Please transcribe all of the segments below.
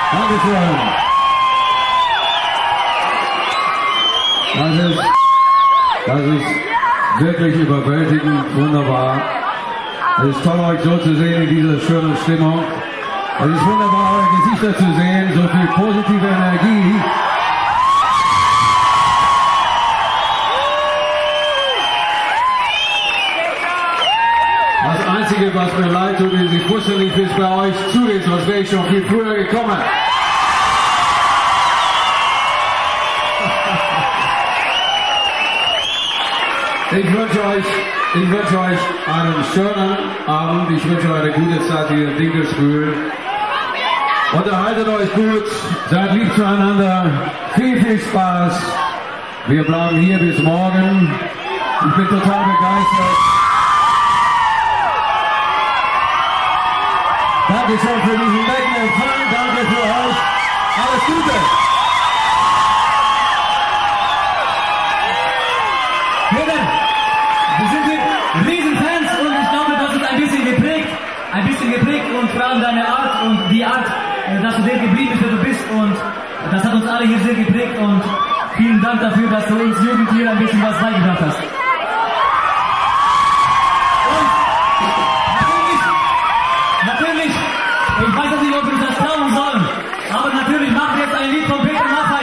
Dankeschön. Das ist wirklich überwältigend, wunderbar. Es ist toll, euch so zu sehen in dieser schönen Stimmung. Es ist wunderbar, eure Gesichter zu sehen, so viel positive Energie. Das Einzige, was mir leid tut, ist, ich wusste nicht, wie es bei euch zugeht, sonst wäre ich schon viel früher gekommen. Ich wünsche euch einen schönen Abend, ich wünsche euch eine gute Zeit hier in Dinkelsbühl. Unterhaltet euch gut, seid lieb zueinander, viel Spaß. Wir bleiben hier bis morgen. Ich bin total begeistert. Danke schön für diesen netten Empfang, danke für euch. Alles Gute! Wir sind Riesenfans und ich glaube, das ist ein bisschen geprägt und vor allem deine Art und die Art, dass du der geblieben bist, wer du bist und das hat uns alle hier sehr geprägt und vielen Dank dafür, dass du uns Jugend hier ein bisschen was beigebracht hast. Und natürlich, ich weiß jetzt nicht, ob wir uns das trauen sollen, aber natürlich machen wir jetzt ein Lied von Peter Maffay.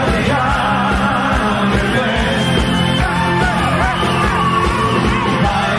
Bye.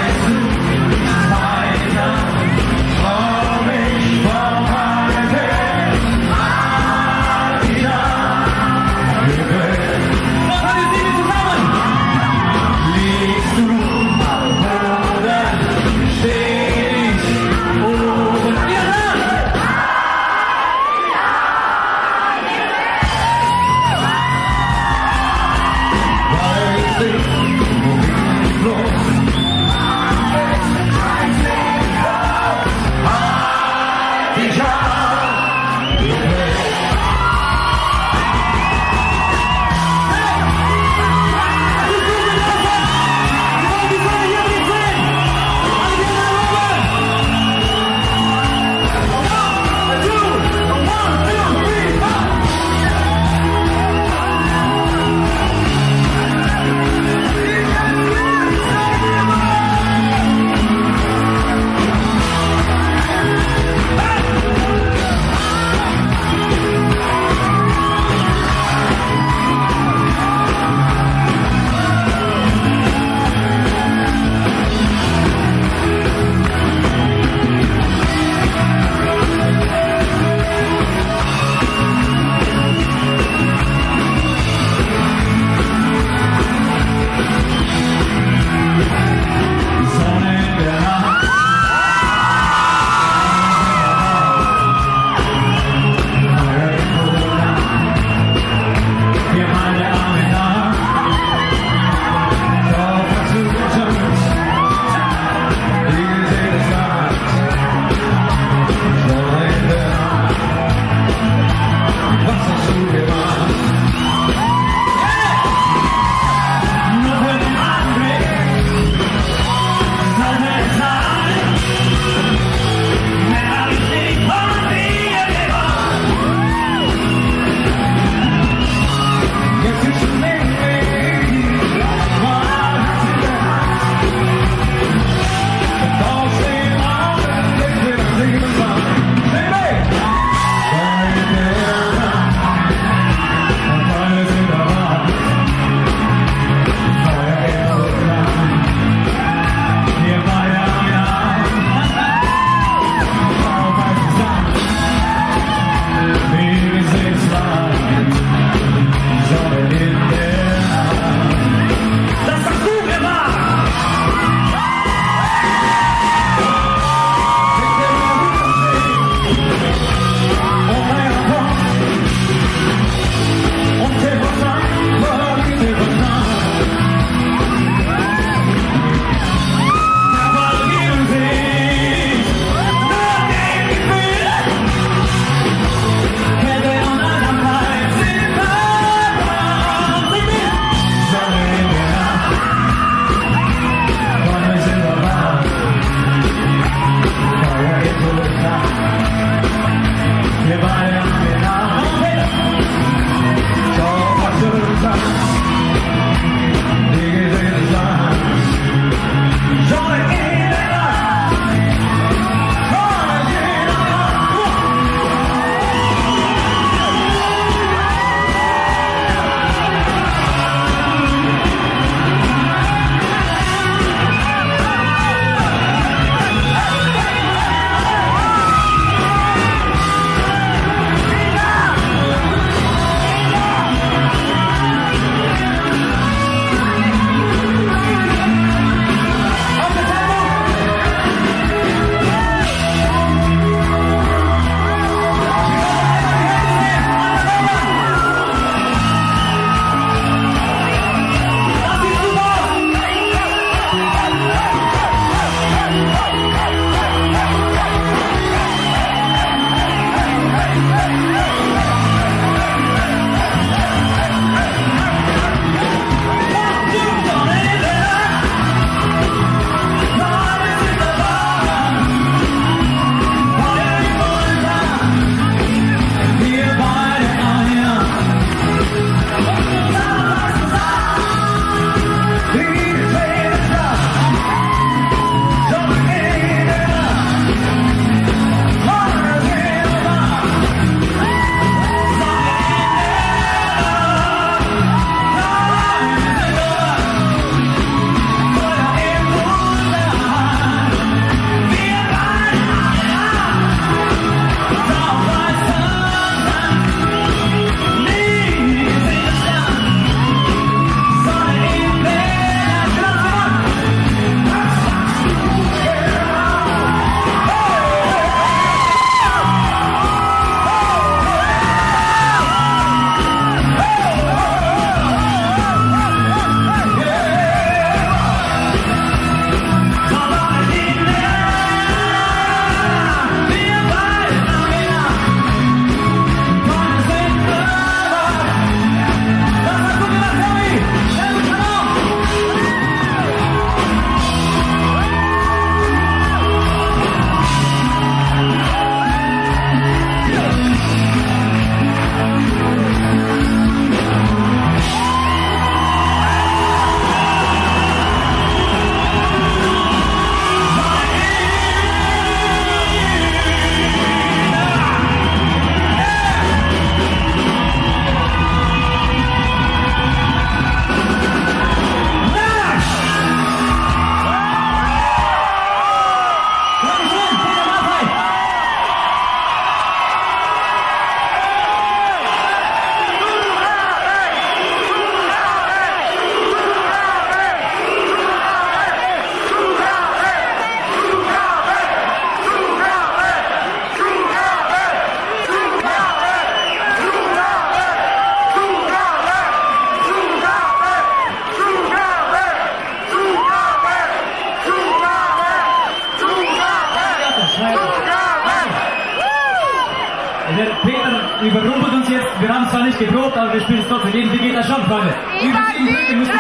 überrumpelt uns jetzt. Wir haben es zwar nicht geprobt, aber wir spielen es trotzdem. Irgendwie geht das schon, Freunde. Über 7 Punkte müssen wir...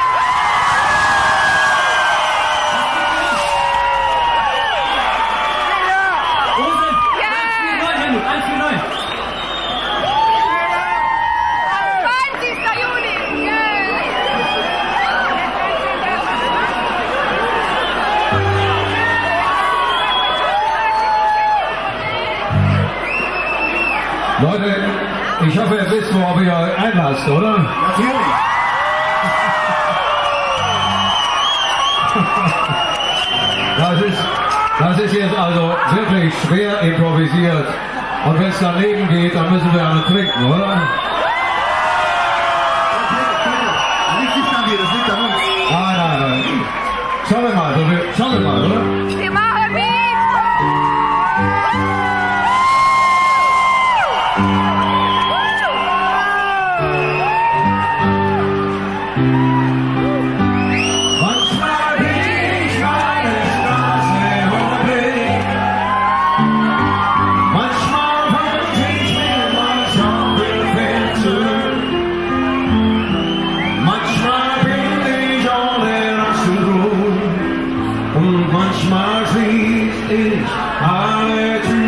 Leute, ich hoffe, ihr wisst, worauf ihr euch einlasst, oder? Natürlich. Das ist jetzt also wirklich schwer improvisiert. Und wenn es daneben geht, dann müssen wir alle trinken, oder? Das liegt nicht an dir, das liegt an uns. Nein. Schauen wir mal, oder? Wir machen mit! Manchmal bin ich meine Straße hochblick. Manchmal wünsche ich mir mal Schaukelfeld zurück. Manchmal bin ich ohne Rasselruhe. Und manchmal schließ ich alle Türen.